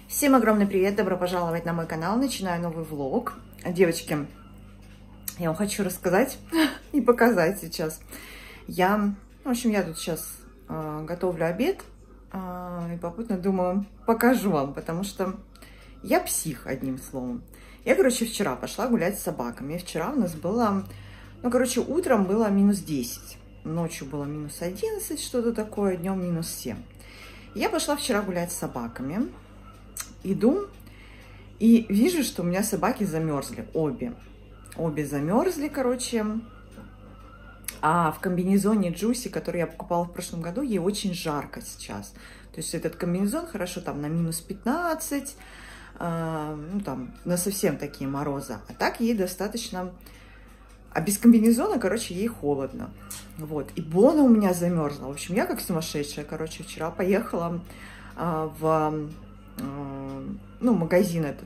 Всем огромный привет, добро пожаловать на мой канал, начинаю новый влог. Девочки, я вам хочу рассказать и показать сейчас. В общем, я тут сейчас готовлю обед и попутно думаю, покажу вам, потому что я псих, одним словом. Я, вчера пошла гулять с собаками. Вчера у нас было, утром было минус 10, ночью было минус 11, что-то такое, днем минус 7. Я пошла вчера гулять с собаками. Иду и вижу, что у меня собаки замерзли, обе замерзли, а в комбинезоне Джуси, который я покупала в прошлом году, ей очень жарко сейчас. То есть этот комбинезон хорошо там на минус 15, там на совсем такие морозы, а так ей достаточно, а без комбинезона, ей холодно. Вот, и Бона у меня замерзла. В общем, я как сумасшедшая, вчера поехала в магазин этот,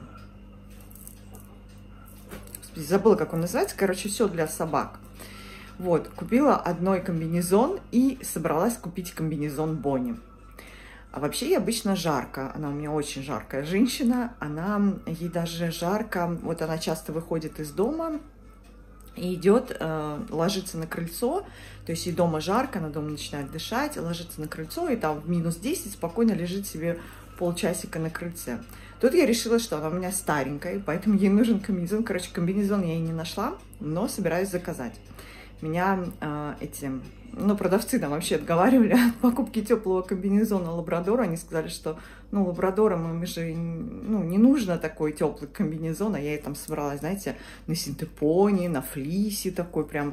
забыла, как он называется, все для собак. Вот, купила одной комбинезон и собралась купить комбинезон Бонни. А вообще ей обычно жарко, она у меня очень жаркая женщина, ей даже жарко, вот она часто выходит из дома и идет, ложится на крыльцо, то есть ей дома жарко, она дома начинает дышать, ложится на крыльцо и там в минус 10 спокойно лежит себе полчасика на крыльце. Тут я решила, что она у меня старенькая, поэтому ей нужен комбинезон. Комбинезон я и не нашла, но собираюсь заказать. Меня продавцы там вообще отговаривали от покупки теплого комбинезона лабрадора. Они сказали, что, лабрадорам же, не нужно такой теплый комбинезон. А я ей там собралась, знаете, на синтепоне, на флисе такой прям.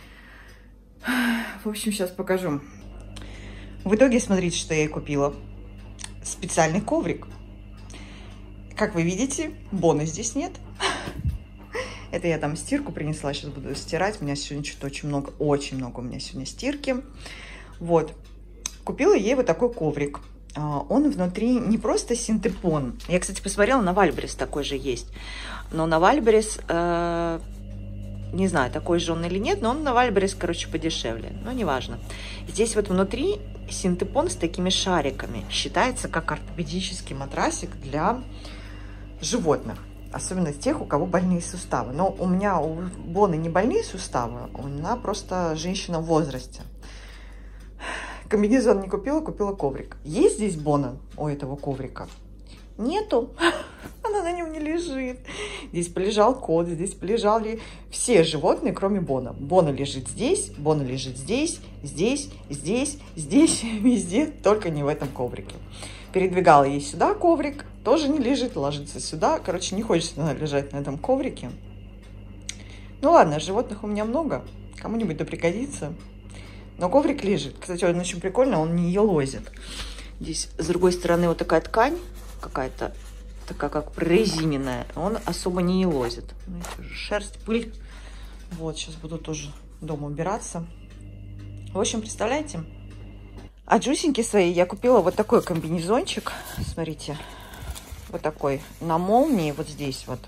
В общем, сейчас покажу. В итоге, смотрите, что я ей купила. Специальный коврик. Как вы видите, Боны здесь нет. Это я там стирку принесла, сейчас буду стирать. У меня сегодня что-то очень много у меня сегодня стирки. Вот. Купила ей вот такой коврик. Он внутри не просто синтепон. Я, кстати, посмотрела, на Вальбрис такой же есть. Но на Вальбрис, не знаю, такой же он или нет, но он на Вальбрис, подешевле. Но неважно. Здесь вот внутри синтепон с такими шариками. Считается как ортопедический матрасик для животных. Особенно тех, у кого больные суставы. Но у меня, у Боны не больные суставы, она просто женщина в возрасте. Комбинезон не купила, купила коврик. Есть здесь Бона у этого коврика? Нету. Она на нем не лежит. Здесь полежал кот, здесь полежали все животные, кроме Бона. Бона лежит здесь, Бона лежит здесь, здесь, везде, только не в этом коврике. Передвигала ей сюда коврик, тоже не лежит, ложится сюда. Не хочется лежать на этом коврике. Ну ладно, животных у меня много, кому-нибудь да пригодится. Но коврик лежит. Кстати, он очень прикольно, он не елозит. Здесь с другой стороны вот такая ткань, какая-то такая как прорезиненная, он особо не елозит. Шерсть, пыль. Вот, сейчас буду тоже дома убираться. В общем, представляете? А Джусеньки своей я купила вот такой комбинезончик. Смотрите, вот такой на молнии, вот здесь вот.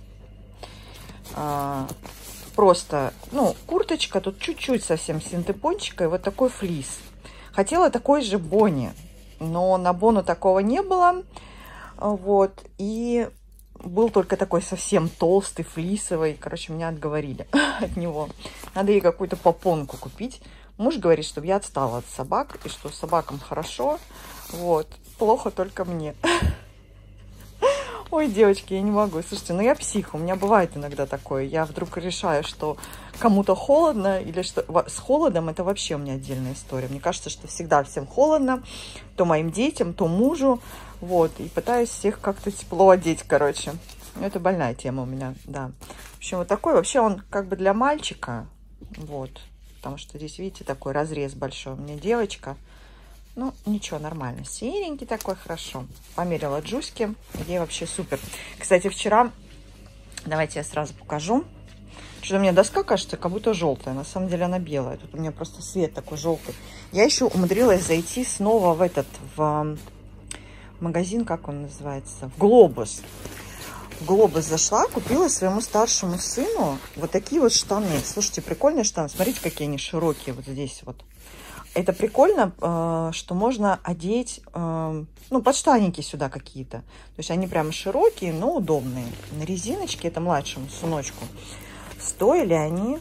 Просто, курточка, тут чуть-чуть совсем синтепончика и вот такой флис. Хотела такой же Бонни, но на Бону такого не было. Вот, и был только такой совсем толстый, флисовый. Меня отговорили от него. Надо ей какую-то попонку купить. Муж говорит, чтобы я отстала от собак, и что собакам хорошо. Вот, плохо только мне. Ой, девочки, я не могу. Слушайте, я псих, у меня бывает иногда такое. Я вдруг решаю, что кому-то холодно, или что с холодом это вообще у меня отдельная история. Мне кажется, что всегда всем холодно, то моим детям, то мужу. Вот, и пытаюсь всех как-то тепло одеть, Это больная тема у меня, да. В общем, вот такой, вообще он для мальчика, вот. Потому что здесь, видите, такой разрез большой. У меня девочка. Ничего, нормально. Серенький такой, хорошо. Померила Джуське. Ей вообще супер. Кстати, вчера... Давайте я сразу покажу. Что-то у меня доска, кажется, как будто желтая. На самом деле она белая. Тут у меня просто свет такой желтый. Я еще умудрилась зайти снова в магазин, как он называется? В Глобус. В Глобус зашла, купила своему старшему сыну вот такие вот штаны. Слушайте, прикольные штаны. Смотрите, какие они широкие вот здесь вот. Это прикольно, что можно одеть, ну, подштанники сюда какие-то. То есть они прямо широкие, но удобные. На резиночке, это младшему сыночку. Стоили они,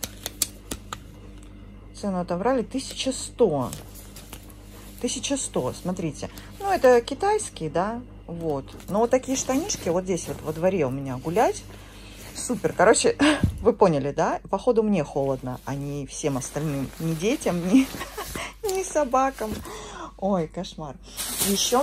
цену отобрали, 1100. 1100, смотрите. Ну, это китайские, да, вот. Но вот такие штанишки вот здесь вот во дворе у меня гулять. Супер. Короче, вы поняли, да? Походу мне холодно, а не всем остальным. Ни детям, ни собакам. Ой, кошмар. Еще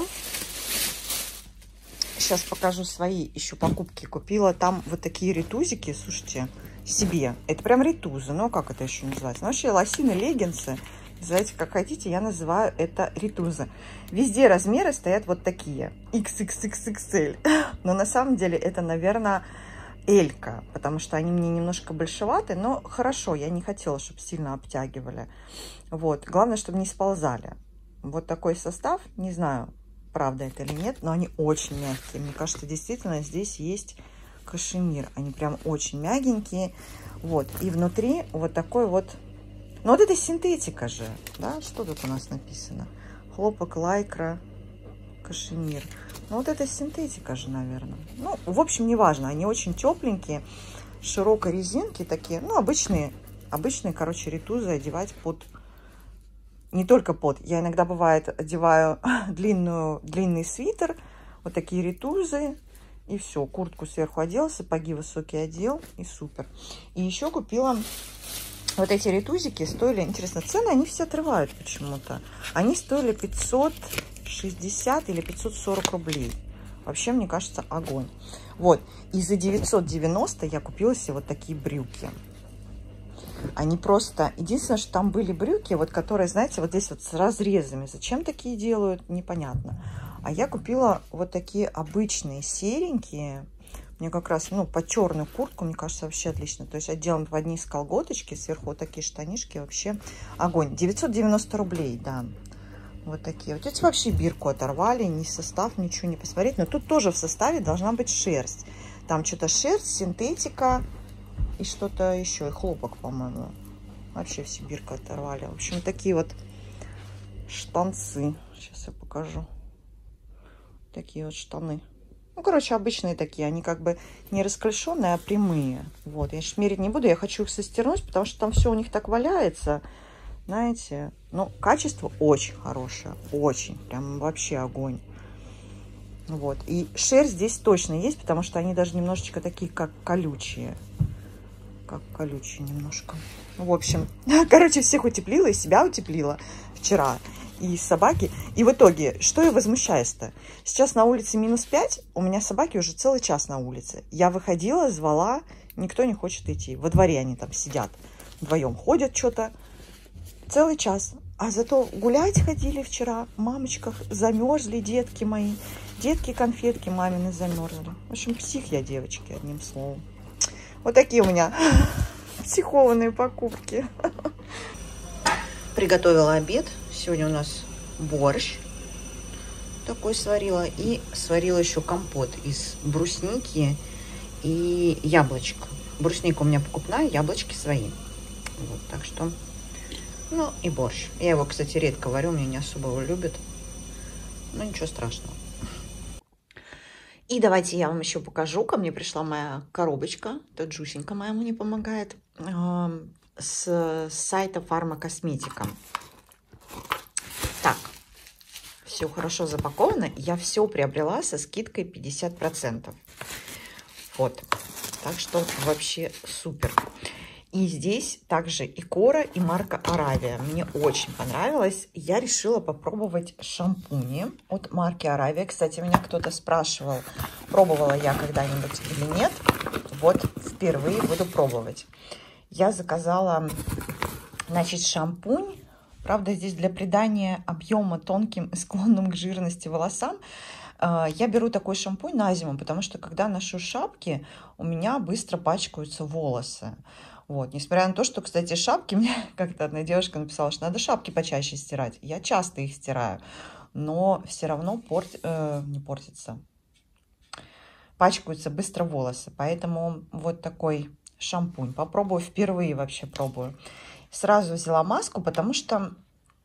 сейчас покажу свои еще покупки. Купила там вот такие ритузики, слушайте, себе. Это прям ритузы, ну как это еще называется? Ну, вообще лосины, леггинсы. Называйте как хотите, я называю это ритузы. Везде размеры стоят вот такие. XXXXL. Но на самом деле это, наверное, элька, потому что они мне немножко большеваты, но хорошо, я не хотела, чтобы сильно обтягивали. Вот, главное, чтобы не сползали. Вот такой состав, не знаю, правда это или нет, но они очень мягкие. Мне кажется, действительно здесь есть кашемир. Они прям очень мягенькие. Вот, и внутри вот такой вот, ну вот это синтетика же, да, что тут у нас написано? Хлопок, лайкра, кашемир. Ну, вот это синтетика же, наверное. Ну, в общем, неважно. Они очень тепленькие, широкой резинки такие. Ну, обычные, короче, ритузы одевать под... Не только под. Я иногда, бывает, одеваю длинный свитер, вот такие ритузы, и все. Куртку сверху одел, сапоги высокие одел, и супер. И еще купила... Вот эти ритузики стоили, интересно, цены они все отрывают почему-то. Они стоили 560 или 540 рублей. Вообще, мне кажется, огонь. Вот, и за 990 я купила себе вот такие брюки. Они просто... Единственное, что там были брюки, вот которые, знаете, вот здесь вот с разрезами. Зачем такие делают, непонятно. А я купила вот такие обычные, серенькие. Мне как раз, ну, под черную куртку, мне кажется, вообще отлично. То есть отделан под низ колготочки, сверху вот такие штанишки, вообще огонь. 990 рублей, да. Вот такие. Вот эти вообще бирку оторвали, ни состав, ничего не посмотреть. Но тут тоже в составе должна быть шерсть. Там что-то шерсть, синтетика и что-то еще. И хлопок, по-моему. Вообще все бирку оторвали. В общем, такие вот штанцы. Сейчас я покажу. Такие вот штаны. Ну, короче, обычные такие. Они как бы не расклешенные, а прямые. Вот. Я сейчас мерить не буду. Я хочу их состернуть, потому что там все у них так валяется. Знаете. Ну, качество очень хорошее. Очень. Прям вообще огонь. Вот. И шерсть здесь точно есть, потому что они даже немножечко такие, как колючие. Как колючие немножко. В общем, короче, всех утеплила и себя утеплила вчера. И собаки. И в итоге, что я возмущаюсь-то? Сейчас на улице -5, у меня собаки уже целый час на улице. Я выходила, звала, никто не хочет идти. Во дворе они там сидят, вдвоем ходят что-то. Целый час. А зато гулять ходили вчера, мамочках, замерзли детки мои. Детки, конфетки мамины замерзли. В общем, псих я, девочки, одним словом. Вот такие у меня психованные покупки. Приготовила обед. Сегодня у нас борщ такой сварила. И сварила еще компот из брусники и яблочек. Брусника у меня покупная, яблочки свои. Вот, так что... Ну, и борщ. Я его, кстати, редко варю, меня не особо его любят. Но ничего страшного. И давайте я вам еще покажу. Ко мне пришла моя коробочка. Это Джусенька моя мне помогает. С сайта Фармакосметика. Так, все хорошо запаковано. Я все приобрела со скидкой 50%. Вот. Так что вообще супер. И здесь также и Кора, и марка Аравия. Мне очень понравилось. Я решила попробовать шампуни от марки Аравия. Кстати, меня кто-то спрашивал, пробовала я когда-нибудь или нет. Вот впервые буду пробовать. Я заказала, значит, шампунь. Правда, здесь для придания объема тонким и склонным к жирности волосам. Я беру такой шампунь на зиму, потому что когда ношу шапки, у меня быстро пачкаются волосы. Вот, несмотря на то, что, кстати, шапки, мне как-то одна девушка написала, что надо шапки почаще стирать. Я часто их стираю, но все равно не портится. Пачкаются быстро волосы, поэтому вот такой шампунь. Попробую, впервые вообще пробую. Сразу взяла маску, потому что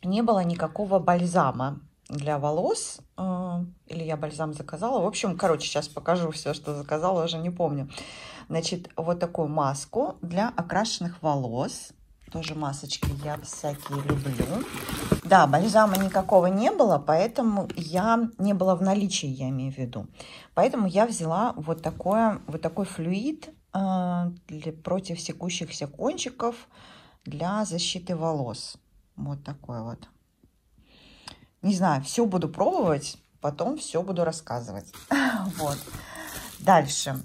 не было никакого бальзама для волос. Или я бальзам заказала. В общем, короче, сейчас покажу все, что заказала, уже не помню. Значит, вот такую маску для окрашенных волос. Тоже масочки я всякие люблю. Да, бальзама никакого не было, поэтому не было в наличии, я имею в виду. Поэтому я взяла вот такой флюид против секущихся кончиков для защиты волос. Вот такой вот. Не знаю, все буду пробовать, потом все буду рассказывать. Вот. Дальше.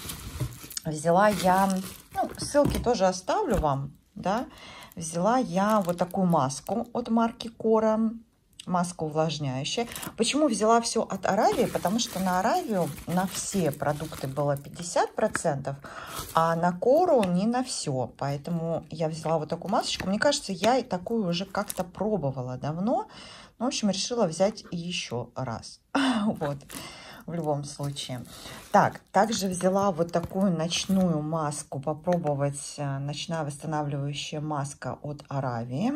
Взяла я, ну, ссылки тоже оставлю вам, да. Взяла я вот такую маску от марки Кора. Маска увлажняющая. Почему взяла все от Аравии? Потому что на Аравию на все продукты было 50%, а на Кору не на все. Поэтому я взяла вот такую масочку. Мне кажется, я и такую уже как-то пробовала давно. Ну, в общем, решила взять еще раз. Вот, в любом случае. Так, также взяла вот такую ночную маску. Попробовать. Ночная восстанавливающая маска от Аравии.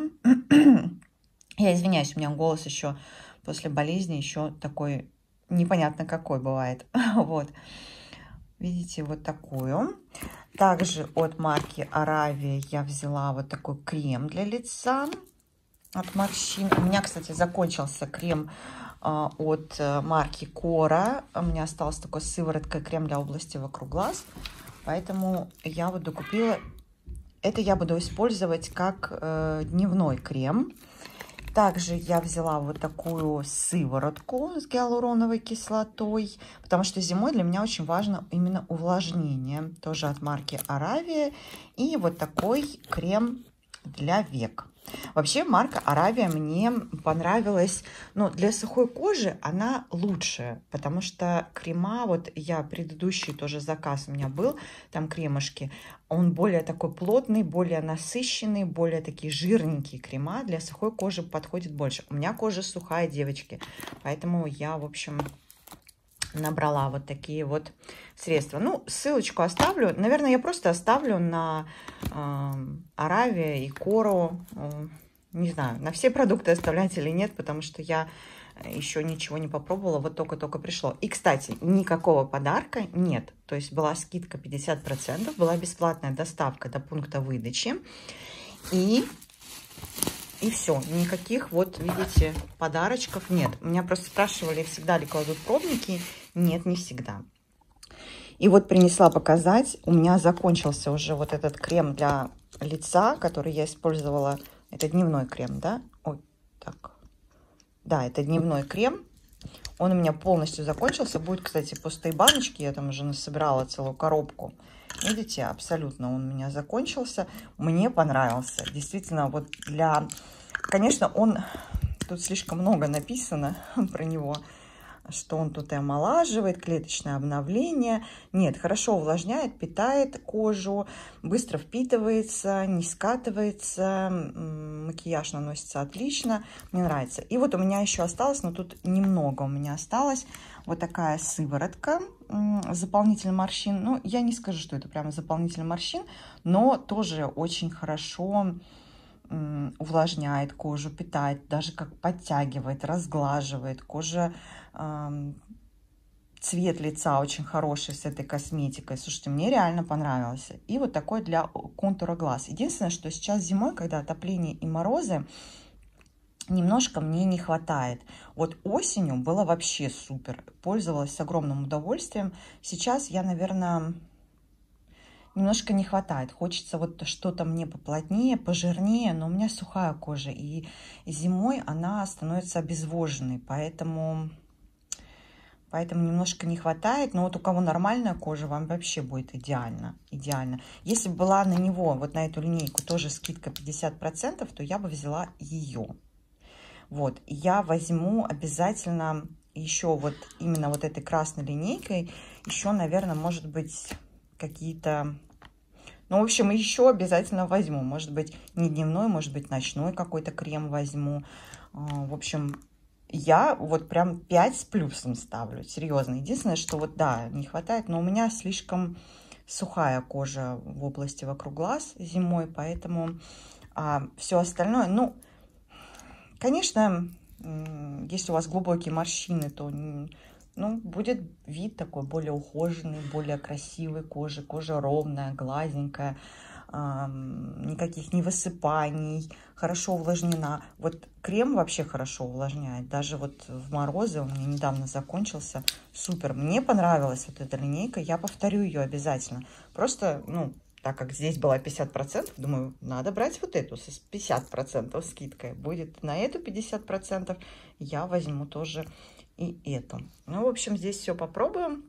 Я извиняюсь, у меня голос еще после болезни еще такой непонятно какой бывает. Вот. Видите, вот такую. Также от марки Аравия я взяла вот такой крем для лица от морщин. У меня, кстати, закончился крем от марки Кора. У меня осталась такой сывороткой крем для области вокруг глаз. Поэтому я вот докупила. Это я буду использовать как дневной крем. Также я взяла вот такую сыворотку с гиалуроновой кислотой, потому что зимой для меня очень важно именно увлажнение. Тоже от марки Аравия. И вот такой крем для век. Вообще марка Аравия мне понравилась, но для сухой кожи она лучшая, потому что крема, вот я предыдущий тоже заказ у меня был, там кремушки, он более такой плотный, более насыщенный, более такие жирненькие крема, для сухой кожи подходит больше. У меня кожа сухая, девочки, поэтому я, в общем, набрала вот такие вот средства. Ну, ссылочку оставлю. Наверное, я просто оставлю на Аравия и Кору. Не знаю, на все продукты оставлять или нет, потому что я еще ничего не попробовала. Вот только-только пришло. И, кстати, никакого подарка нет. То есть была скидка 50%, была бесплатная доставка до пункта выдачи. И все, никаких, вот видите, подарочков нет. Меня просто спрашивали, всегда ли кладут пробники. Нет, не всегда. И вот принесла показать. У меня закончился уже вот этот крем для лица, который я использовала. Это дневной крем, да? Ой, так. Да, это дневной крем. Он у меня полностью закончился. Будет, кстати, пустые баночки. Я там уже насобирала целую коробку. Видите, абсолютно он у меня закончился. Мне понравился. Действительно, вот для... Конечно, он... Тут слишком много написано про него, что он тут и омолаживает, клеточное обновление. Нет, хорошо увлажняет, питает кожу, быстро впитывается, не скатывается, макияж наносится отлично, мне нравится. И вот у меня еще осталось, но тут немного у меня осталось, вот такая сыворотка, заполнитель морщин. Ну, я не скажу, что это прямо заполнитель морщин, но тоже очень хорошо увлажняет кожу, питает, даже как подтягивает, разглаживает. Кожа, цвет лица очень хороший с этой косметикой. Слушайте, мне реально понравилось. И вот такой для контура глаз. Единственное, что сейчас зимой, когда отопление и морозы, немножко мне не хватает. Вот осенью было вообще супер. Пользовалась с огромным удовольствием. Сейчас я, наверное... Немножко не хватает. Хочется вот что-то мне поплотнее, пожирнее, но у меня сухая кожа. И зимой она становится обезвоженной. Поэтому немножко не хватает. Но вот у кого нормальная кожа, вам вообще будет идеально. Идеально. Если бы была на него, вот на эту линейку, тоже скидка 50%, то я бы взяла ее. Вот. И я возьму обязательно еще вот именно вот этой красной линейкой. Еще, наверное, может быть... какие-то, ну, в общем, еще обязательно возьму, может быть, не дневной, может быть, ночной какой-то крем возьму. В общем, я вот прям 5 с плюсом ставлю, серьезно. Единственное, что вот, да, не хватает, но у меня слишком сухая кожа в области вокруг глаз зимой, поэтому все остальное, ну, Конечно, если у вас глубокие морщины, то ну, будет вид такой более ухоженный, более красивый кожи. Кожа ровная, гладенькая, никаких не высыпаний, хорошо увлажнена. Вот крем вообще хорошо увлажняет. Даже вот в морозы, у меня недавно закончился, супер. Мне понравилась вот эта линейка, я повторю ее обязательно. Просто, ну, так как здесь была 50%, думаю, надо брать вот эту с 50% скидкой. Будет на эту 50%, я возьму тоже и эту. Ну, в общем, здесь все попробуем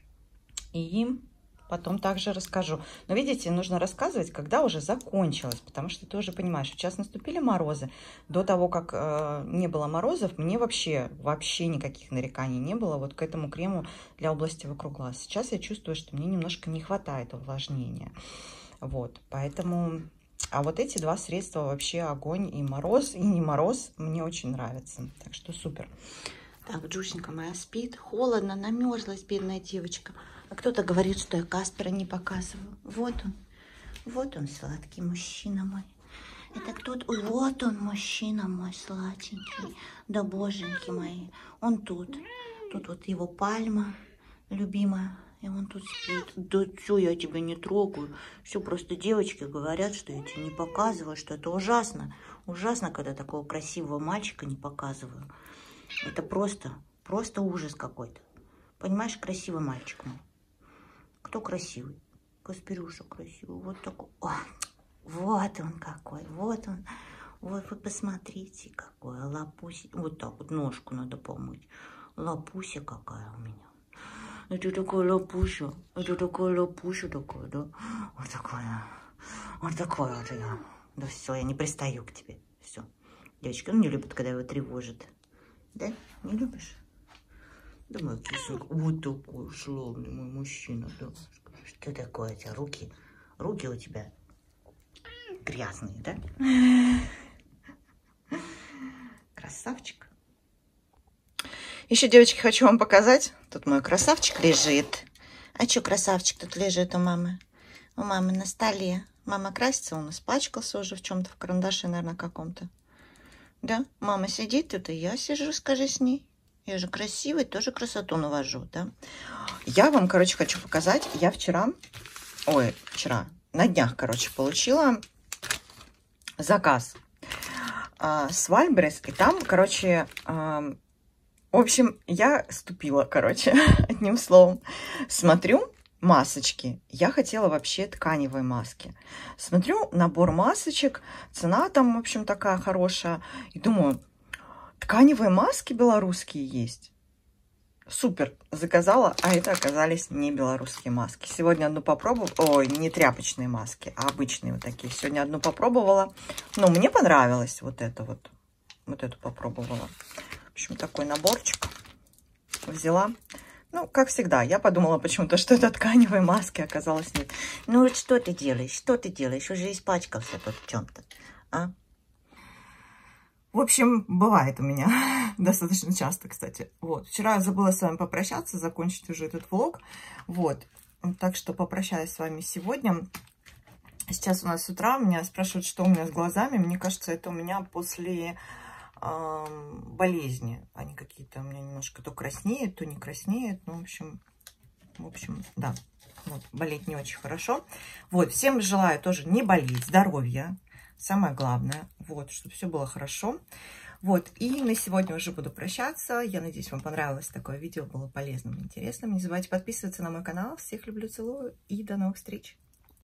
и потом также расскажу. Но видите, нужно рассказывать, когда уже закончилось, потому что ты уже понимаешь, сейчас наступили морозы. До того, как не было морозов, мне вообще никаких нареканий не было вот к этому крему для области вокруг глаз. Сейчас я чувствую, что мне немножко не хватает увлажнения. Вот, поэтому... А вот эти два средства вообще огонь. И мороз, и не мороз мне очень нравятся. Так что супер. Так, Джусенька моя спит. Холодно, намерзлась бедная девочка. А кто-то говорит, что я Каспера не показываю. Вот он, сладкий мужчина мой. Это кто-то... Вот он, мужчина мой сладенький. Да боженьки мои. Он тут. Тут вот его пальма любимая. И он тут спит. Да что, я тебя не трогаю. Все, просто девочки говорят, что я тебе не показываю, что это ужасно. Ужасно, когда такого красивого мальчика не показываю. Это просто ужас какой-то. Понимаешь, красивый мальчик мой. Кто красивый? Касперюша красивый. Вот такой. О, вот он какой. Вот он. Вот вы посмотрите, какой. Лапуся. Вот так вот ножку надо помыть. Лапуся какая у меня. Это такая лапуся. Это такая лапуся такая, да? Вот такая. Вот такая вот я. Да все, я не пристаю к тебе. Все. Девочки, он не любит, когда его тревожит. Да? Не любишь? Да, моя кисонька. Вот такой славный мой мужчина, да. Что такое у тебя? Руки у тебя грязные, да? Красавчик. Еще, девочки, хочу вам показать. Тут мой красавчик лежит. А что красавчик тут лежит у мамы? У мамы на столе. Мама красится, он испачкался уже в чем-то, в карандаше, наверное, каком-то. Да, мама сидит тут, и я сижу, скажи, с ней. Я же красивый, тоже красоту навожу, да. Я вам, короче, хочу показать. Я вчера, на днях, короче, получила заказ с Вальбрес. И там, короче, в общем, я ступила, короче, одним словом. Смотрю масочки. Я хотела вообще тканевые маски. Смотрю, набор масочек, цена там, в общем, такая хорошая. И думаю, тканевые маски белорусские есть. Супер, заказала, а это оказались не белорусские маски. Сегодня одну попробовала, ой, не тряпочные маски, а обычные вот такие. Сегодня одну попробовала, но мне понравилось вот это вот эту попробовала. В общем, такой наборчик взяла. Ну, как всегда, я подумала почему-то, что это тканевые маски, оказалось нет. Ну, что ты делаешь? Что ты делаешь? Уже испачкался тут в чем-то, а? В общем, бывает у меня достаточно часто, кстати. Вот, вчера я забыла с вами попрощаться, закончить уже этот влог. Вот, так что попрощаюсь с вами сегодня. Сейчас у нас с утра меня спрашивают, что у меня с глазами. Мне кажется, это у меня после болезни. Они какие-то у меня немножко то краснеют, то не краснеют. Ну, в общем, да. Вот, болеть не очень хорошо. Вот, всем желаю тоже не болеть, здоровья. Самое главное, вот, чтобы все было хорошо. Вот, и на сегодня уже буду прощаться. Я надеюсь, вам понравилось такое видео, было полезным и интересным. Не забывайте подписываться на мой канал. Всех люблю, целую и до новых встреч!